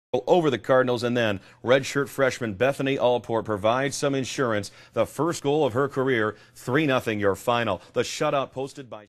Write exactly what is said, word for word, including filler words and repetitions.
over the Cardinals, and then redshirt freshman Bethany Allport provides some insurance. The first goal of her career, three nothing your final. The shutout posted by